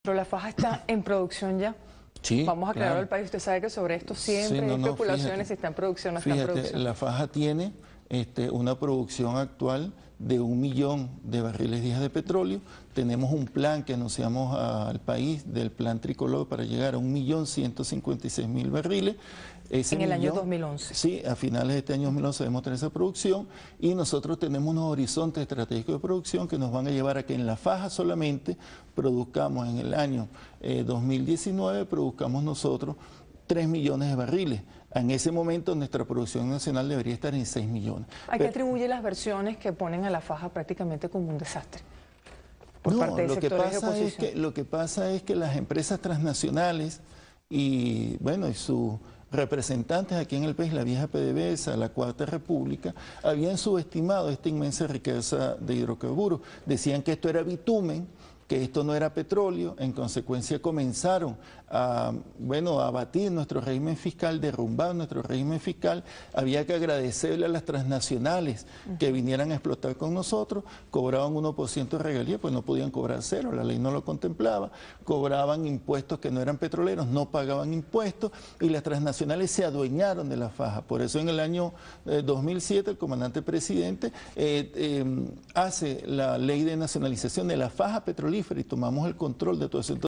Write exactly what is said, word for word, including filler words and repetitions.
Pero la faja está en producción ya. Sí, Vamos a aclarar claro. al país. Usted sabe que sobre esto siempre Sí, no, hay no, especulaciones, fíjate, si está en producción o no está en fíjate, producción. la faja tiene este, una producción actual de un millón de barriles diarios de petróleo. Tenemos un plan que anunciamos a- al país del plan tricolor para llegar a un millón ciento cincuenta y seis mil barriles. Ese En el año millón, dos mil once. Sí, a finales de este año dos mil once debemos tener esa producción y nosotros tenemos unos horizontes estratégicos de producción que nos van a llevar a que en la faja solamente produzcamos en el año eh, dos mil diecinueve, produzcamos nosotros tres millones de barriles. En ese momento nuestra producción nacional debería estar en seis millones. ¿A qué Pero- atribuye las versiones que ponen a la faja prácticamente como un desastre? Por no, parte de lo que, sectores de pasa es oposición. que, lo que pasa es que las empresas transnacionales y, bueno, y sus representantes aquí en el país, la vieja PDVSA, la Cuarta República, habían subestimado esta inmensa riqueza de hidrocarburos. Decían que esto era bitumen, que esto no era petróleo, en consecuencia comenzaron a, bueno, a abatir nuestro régimen fiscal, derrumbar nuestro régimen fiscal. Había que agradecerle a las transnacionales que vinieran a explotar con nosotros, cobraban uno por ciento de regalía, pues no podían cobrar cero, la ley no lo contemplaba, cobraban impuestos que no eran petroleros, no pagaban impuestos y las transnacionales se adueñaron de la faja. Por eso en el año eh, dos mil siete el comandante presidente eh, eh, hace la ley de nacionalización de la faja petrolífera y tomamos el control de todo eso. Entonces,